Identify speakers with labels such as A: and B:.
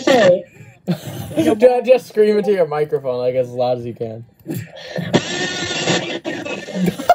A: say?
B: Just scream into your microphone like as loud as you can.